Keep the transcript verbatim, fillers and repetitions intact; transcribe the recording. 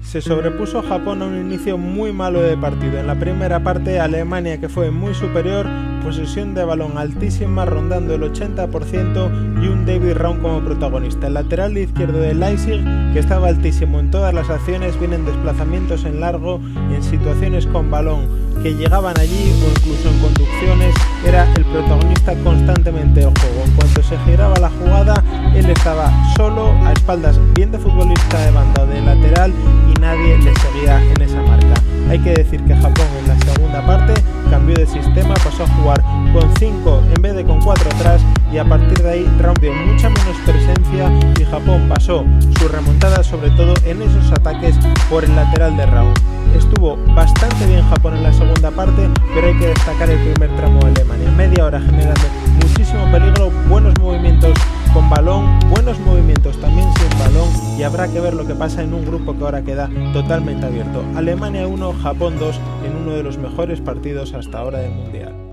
Se sobrepuso Japón a un inicio muy malo de partido. En la primera parte, Alemania, que fue muy superior, posesión de balón altísima rondando el ochenta por ciento y un David Raum como protagonista. El lateral izquierdo de Leipzig, que estaba altísimo en todas las acciones, vienen desplazamientos en largo y en situaciones con balón que llegaban allí o incluso en conducciones, era el protagonista constantemente del juego. En cuanto se giraba la jugada, él estaba solo, a espaldas bien de futbolista de banda o de lateral, y nadie le seguía en esa marca. Hay que decir que Japón en la segunda parte cambió de sistema, pasó a jugar con cinco en vez de con cuatro atrás, y a partir de ahí rompió mucha menos presencia y Japón pasó su remontada sobre todo en esos ataques por el lateral de Raum. Estuvo bastante bien Japón en la segunda parte, pero hay que destacar el primer tramo de Alemania, media hora generando muchísimo peligro, buenos movimientos con balón, buenos movimientos también sin balón, y habrá que ver lo que pasa en un grupo que ahora queda totalmente abierto. Alemania uno, Japón dos en uno de los mejores partidos hasta ahora del Mundial.